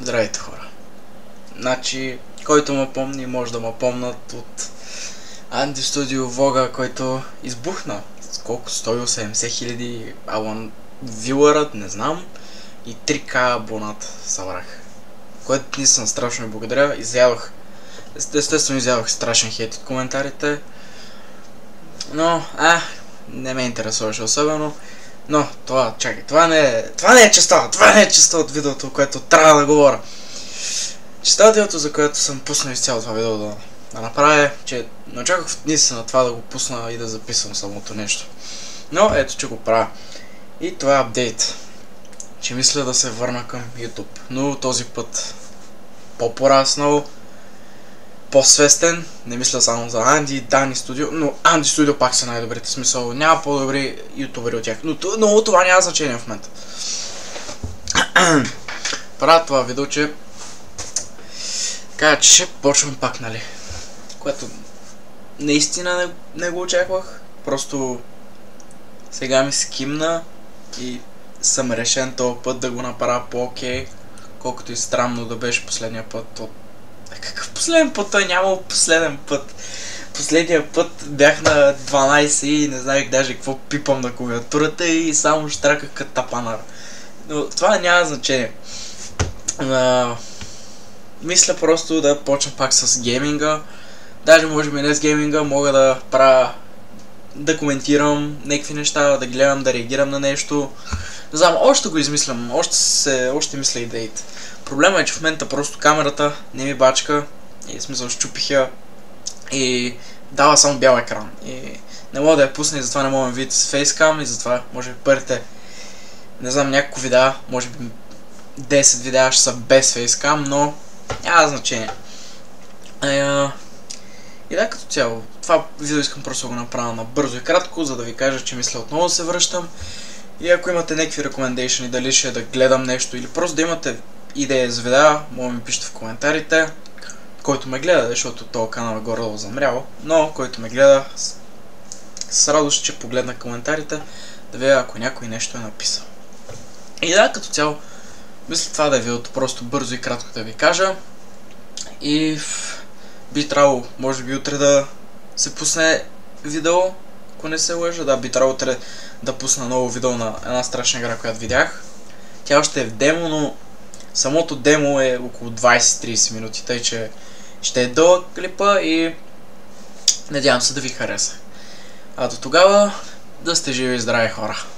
Здравейте, хора. Значи, който ме помни, може да ме помнат от Анди Студио Влога, който избухна. С колко? 180 хиляди вилърът, не знам. И 3К абоната събрах. Което наистина страшно ви благодаря. Естествено изядох страшен хейт от коментарите. Но, не ме интересуваше особено. Но, това не е частта от видеото, което трябва да говоря. Частта от видеото, за което съм пуснал изцяло това видео да направя, че не очаквах наистина това да го пусна и да записвам самото нещо. Но ето, че го правя. И това е апдейт. Че мисля да се върна към YouTube. Но този път по-пораснал, по-свестен. Не мисля само за Анди, Дани Студио, но Анди Студио пак са най-добрите. Смисъл, няма по-добри ютубери от тях. Но това няма значение в момента. Правя това видео, че кажа, че ще почвам пак, нали? Което наистина не го очаквах. Просто сега ми скимна и съм решен този път да го направя по-окей. Колкото и странно да беше последния път. Какъв последен път? Той нямал последен път. Последния път бях на 12 и не знаех даже какво пипам на клавиатурата и само штраках като тапанар. Но това няма значение. Мисля просто да почна пак с гейминга. Даже може би не с гейминга, мога да правя, да коментирам някакви неща, да гледам, да реагирам на нещо. Не знам, още го измислям, още мисля идеите. Проблема е, че в момента просто камерата не ми бачка и в смисъл щупих я и дава само бял екран. И не мога да я пусна и затова не мога да видите с фейскам и затова може би първите, не знам, няколко видеа, може би 10 видеа ще са без фейскам, но няма значение. И да, като цяло, това видео искам просто да го направя набързо и кратко, за да ви кажа, че мисля отново да се връщам. И ако имате някакви рекомендейшни, дали ще да гледам нещо или просто да имате идея за видеа, може да ми пишете в коментарите. Който ме гледа, защото този канал е горе-долу замрял, но който ме гледа, с радост ще погледна коментарите, да видя ако някой нещо е написал. И да, като цяло, мисля това да е видеото, просто бързо и кратко да ви кажа. И би трябвало, може би утре да се пусне видео, ако не се лъжа. Да, би трябвало утре да пусна ново видео на една страшна игра, която видях. Тя още е в демо, но самото демо е около 20-30 минути, тъй че ще е дълъг клипа и надявам се да ви хареса. А до тогава да сте живи и здрави, хора!